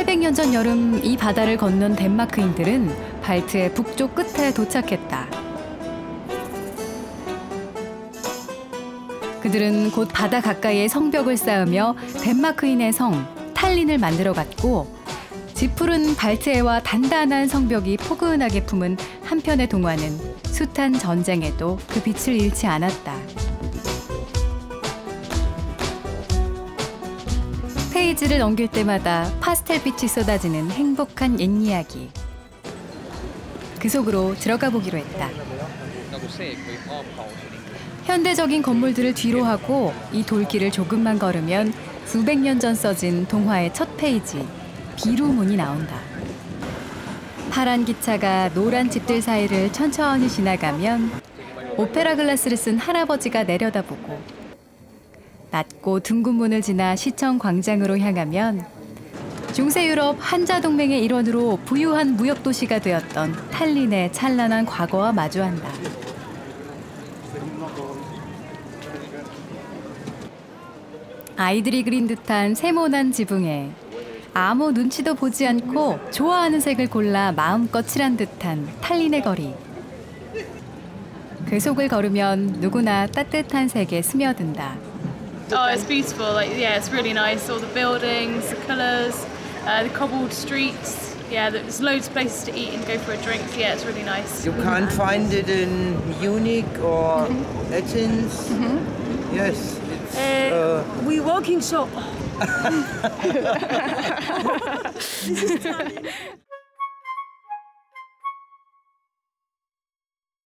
800년 전 여름 이 바다를 건넌 덴마크인들은 발트의 북쪽 끝에 도착했다. 그들은 곧 바다 가까이에 성벽을 쌓으며 덴마크인의 성 탈린을 만들어갔고, 짙푸른 발트해와 단단한 성벽이 포근하게 품은 한편의 동화는 숱한 전쟁에도 그 빛을 잃지 않았다. 페이지를 넘길 때마다 파스텔빛이 쏟아지는 행복한 옛이야기. 그 속으로 들어가 보기로 했다. 현대적인 건물들을 뒤로 하고 이 돌길을 조금만 걸으면 수백 년 전 써진 동화의 첫 페이지, 비루문이 나온다. 파란 기차가 노란 집들 사이를 천천히 지나가면 오페라 글라스를 쓴 할아버지가 내려다보고, 낮고 둥근 문을 지나 시청 광장으로 향하면 중세 유럽 한자 동맹의 일원으로 부유한 무역 도시가 되었던 탈린의 찬란한 과거와 마주한다. 아이들이 그린 듯한 세모난 지붕에 아무 눈치도 보지 않고 좋아하는 색을 골라 마음껏 칠한 듯한 탈린의 거리. 그 속을 걸으면 누구나 따뜻한 색에 스며든다. Oh, it's beautiful. Like, yeah, it's really nice. All the buildings, the colours, the cobbled streets. Yeah, there's loads of places to eat and go for a drink. Yeah, it's really nice. You can't find it in Munich or Athens. Yes, it's. We walking shop.